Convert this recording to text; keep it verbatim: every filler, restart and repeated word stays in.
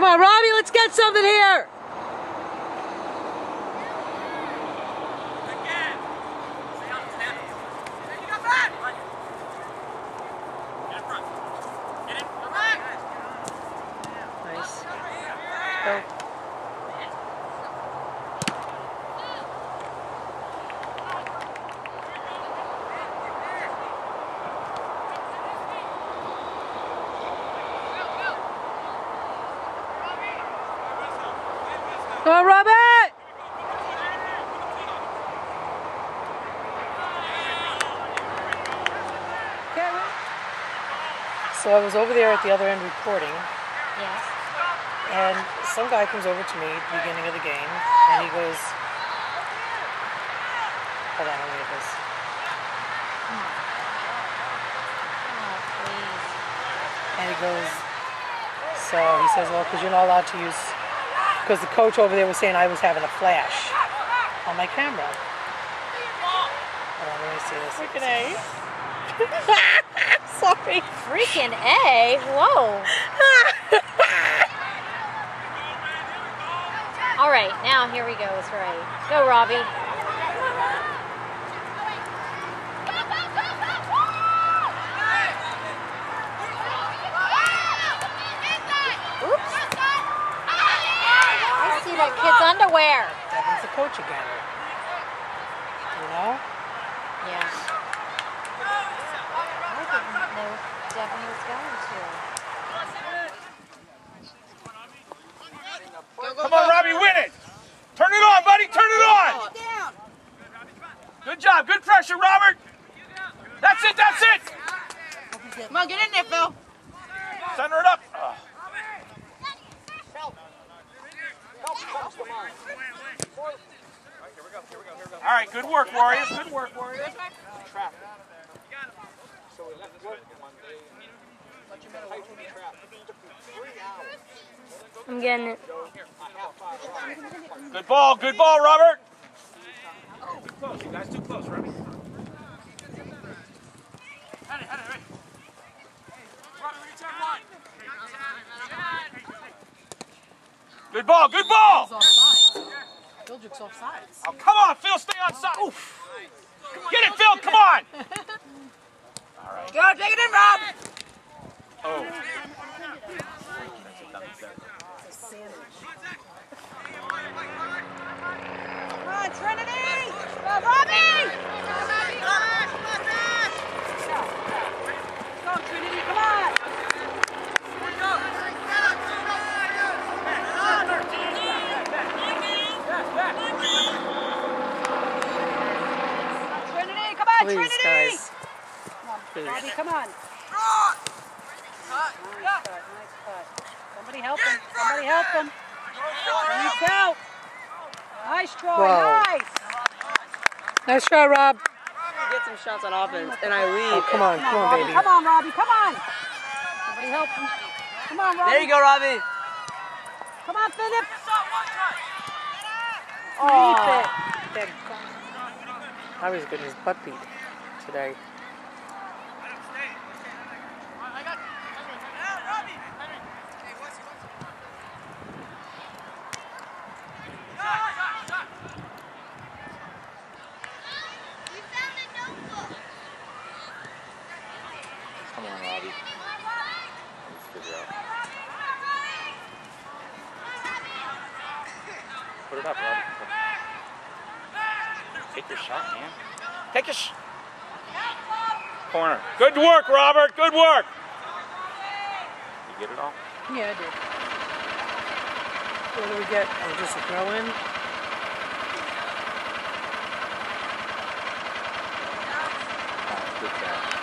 on, Robbie, let's get something here. Nice. Go. Come on, Robbie! So I was over there at the other end recording. Yes. And some guy comes over to me at the beginning of the game, and he goes, hold on, let me get this. Oh, please. And he goes, so he says, well, because you're not allowed to use, because the coach over there was saying I was having a flash on my camera. Hold on, let me see this. Freaking A. Sorry. Freaking A? Whoa. All right, now here we go. It's right. Go, Robbie. Oops. I see that kid's underwear. Devin's the coach again. You know? Yeah. I didn't know Devin was going to. Come on, Robbie, win it! Turn it on, buddy, turn it on! Good job, good pressure, Robert! That's it, that's it! Come on, get in there, Phil. Center it up. All right, good work, Warriors. Good work, Warriors. Trap. So we left work one day. Let you know the trap. Three hours. I'm getting it. Good ball, good ball, Robert. Too close, you guys, too close, Robbie. Good ball, good ball. Phil's offsides. Oh, come on, Phil, stay on side. Oof. Get it, Phil, come on. All right. Go, take it in, Rob. Oh. Come on, Trinity. Go, Robbie. Go, Trinity, come on. Trinity, come on, Please, Trinity. guys. Come on, Please. Robbie, come on. Nice cut, nice cut. Somebody help him. Somebody help him. He's out. Nice try, Whoa. nice. Nice try, Rob. Get some shots on offense, and I leave. Oh, come on, come on, Robbie, baby. come on, Robbie, come on. Somebody help him. Come on, Robbie. There you go, Robbie. Come on, Philip. Oh, Keep it. Robbie's getting his butt beat today. Come on, Robbie. Let's figure out. Put it up, Robbie. Take your shot, man. Take your sh corner. Good work, Robert. Good work. You get it all? Yeah, I did. What do we get? Oh, just a throw in? Good catch.